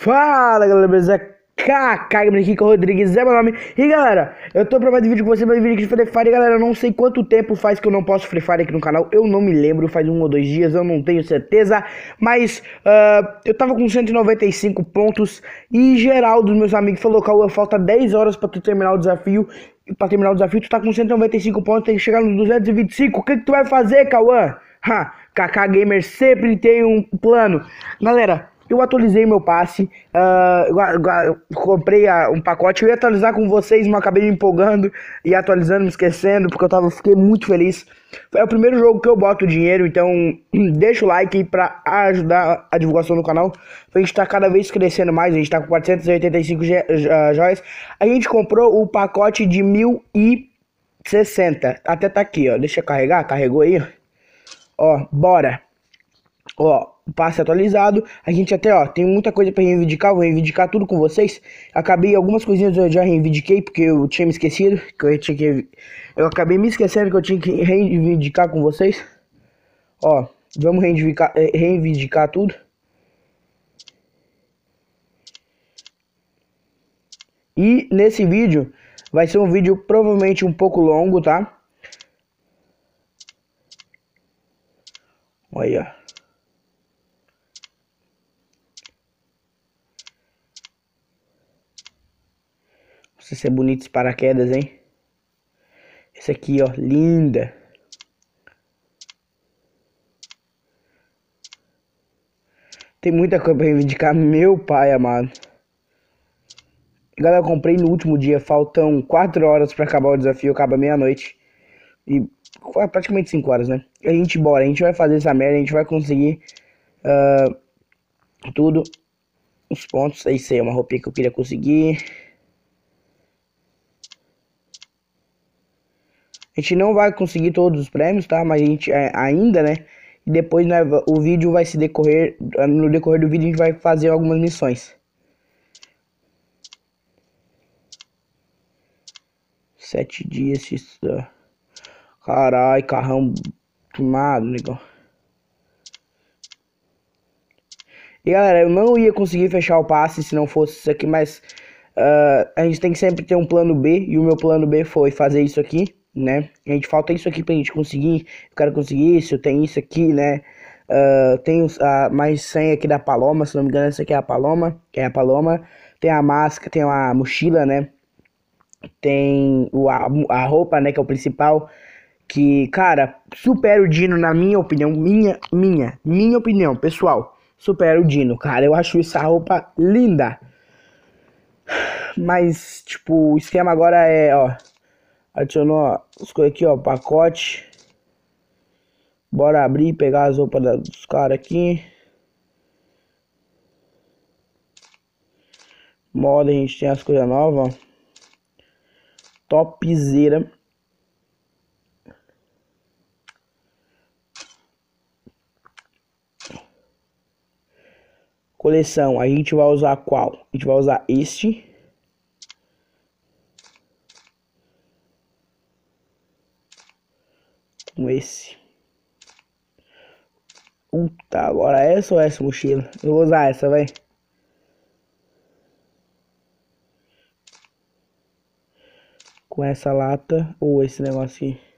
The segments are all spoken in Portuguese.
Fala galera, beleza? Gamer aqui com o Rodrigues é meu nome. E galera, eu tô pra mais um vídeo com você, mais um vídeo aqui de Free Fire. Galera, eu não sei quanto tempo faz que eu não posto Free Fire aqui no canal. Eu não me lembro, faz 1 ou 2 dias, eu não tenho certeza. Mas eu tava com 195 pontos. E geral dos meus amigos falou: Cauã, falta 10 horas pra tu terminar o desafio. E pra terminar o desafio tu tá com 195 pontos, tem que chegar nos 225. O que tu vai fazer, Cauã? KK Gamer sempre tem um plano. Galera, eu atualizei meu passe, eu comprei um pacote, eu ia atualizar com vocês, mas acabei me empolgando e atualizando, me esquecendo, porque fiquei muito feliz. É o primeiro jogo que eu boto dinheiro, então deixa o like aí pra ajudar a divulgação do canal. A gente tá cada vez crescendo mais, a gente tá com 485 joias. A gente comprou o pacote de 1060, até tá aqui, ó, deixa eu carregar, carregou aí, ó, bora. Ó, o passe atualizado. A gente até, ó, tem muita coisa pra reivindicar. Vou reivindicar tudo com vocês. Acabei algumas coisinhas eu já reivindiquei, porque eu tinha me esquecido eu acabei me esquecendo que eu tinha que reivindicar com vocês. Ó, vamos reivindicar tudo. E nesse vídeo vai ser um vídeo provavelmente um pouco longo, tá? Olha. Esse é bonito esse paraquedas, hein? Esse aqui, ó, linda. Tem muita coisa pra reivindicar, meu pai amado. Galera, eu comprei no último dia. Faltam 4 horas pra acabar o desafio. Acaba meia-noite. E praticamente 5 horas, né? E a gente bora, a gente vai fazer essa merda. A gente vai conseguir tudo. Os pontos. Isso aí é uma roupinha que eu queria conseguir. A gente não vai conseguir todos os prêmios, tá? Mas a gente ainda, né? E depois, né, o vídeo vai se decorrer. No decorrer do vídeo a gente vai fazer algumas missões. 7 dias. Carai, carrão queimado, negão. E galera, eu não ia conseguir fechar o passe se não fosse isso aqui, mas a gente tem que sempre ter um plano B. E o meu plano B foi fazer isso aqui, né? A gente falta isso aqui pra gente conseguir. Eu quero conseguir isso, tem isso aqui, né? Tem mais 100 aqui da Paloma, se não me engano, essa aqui é a Paloma. Que é a Paloma. Tem a máscara, tem a mochila, né? Tem a roupa, né? Que é o principal. Que, cara, supera o Dino, na minha opinião. Minha opinião, pessoal. Supera o Dino, cara. Eu acho essa roupa linda. Mas, tipo, o esquema agora é, ó. Adicionou, ó, as coisas aqui, ó, pacote. Bora abrir e pegar as roupas dos caras aqui. Moda, a gente tem as coisas novas, ó. Topzera. Coleção, a gente vai usar qual? A gente vai usar este. Com esse. Tá, agora essa ou essa mochila? Eu vou usar essa, vai. Com essa lata ou esse negócio aqui.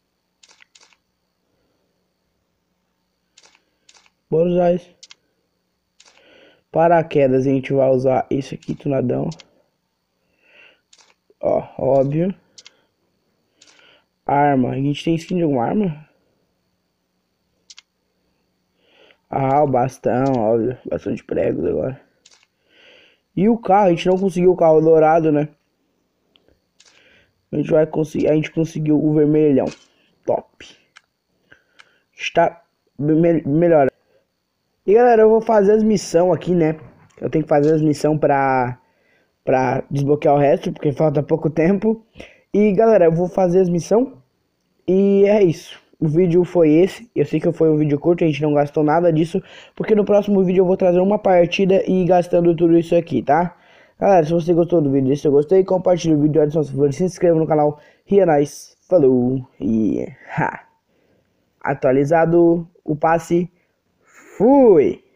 Bora usar esse. Paraquedas, a gente vai usar esse aqui, tunadão. Ó, óbvio. Arma, a gente tem skin de alguma arma? Ah, o bastão, óbvio. Bastão de pregos agora. E o carro, a gente não conseguiu o carro dourado, né? A gente vai conseguir, a gente conseguiu o vermelhão. Top. Está melhor. E galera, eu vou fazer as missões aqui, né? Eu tenho que fazer as missões pra desbloquear o resto, porque falta pouco tempo. E galera, eu vou fazer as missões. E é isso. O vídeo foi esse. Eu sei que foi um vídeo curto, a gente não gastou nada disso, porque no próximo vídeo eu vou trazer uma partida e gastando tudo isso aqui, tá? Galera, se você gostou do vídeo, deixa seu gostei, compartilhe o vídeo, adicione favor, se inscreva no canal. E é nóis. Falou. E atualizado o passe. Fui!